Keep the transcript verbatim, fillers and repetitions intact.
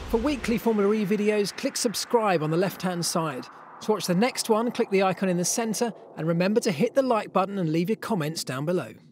For weekly Formula E videos, click subscribe on the left-hand side. To watch the next one, click the icon in the centre, and remember to hit the like button and leave your comments down below.